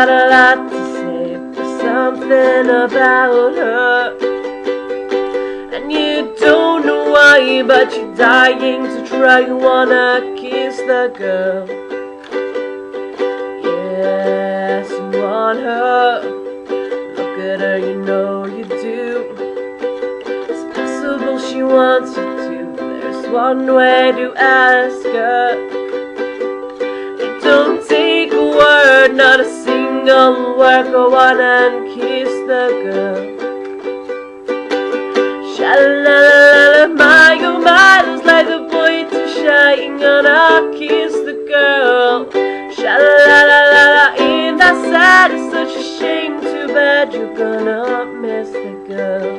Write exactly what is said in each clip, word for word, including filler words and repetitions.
got a lot to say, there's something about her, and you don't know why, but you're dying to try. You wanna kiss the girl. Yes, you want her. Look at her, you know you do. It's possible she wants you to. There's one way to ask her. It don't take a word, not a single word. Go on and kiss the girl. Sha-la-la-la-la, my oh my, looks like the boy too shy. Ain't gonna kiss the girl. Sha-la-la-la-la, ain't that sad? It's such a shame, too bad you're gonna miss the girl.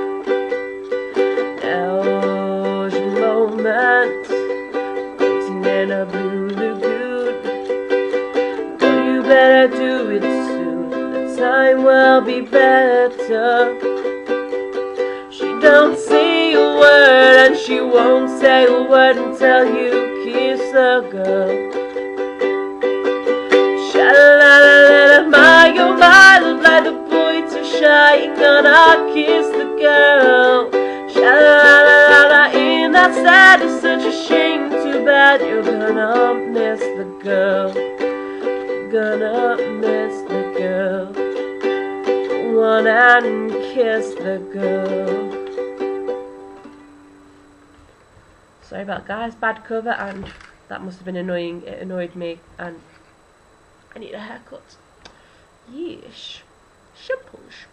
Now's your moment, floating in a blue lagoon. Oh, you better do it soon, the time will be better. She don't say a word, and she won't say a word until you kiss the girl. Sha-la-la-la-la, my oh my, look like the boy too shy. Ain't gonna kiss the girl. Sha-la-la-la-la, ain't that sad? It's such a shame, too bad you're gonna miss the girl. Gonna miss the girl. Go on and kiss the girl. Sorry about guys, bad cover, and that must have been annoying. It annoyed me, and I need a haircut. Yeesh. Shimples.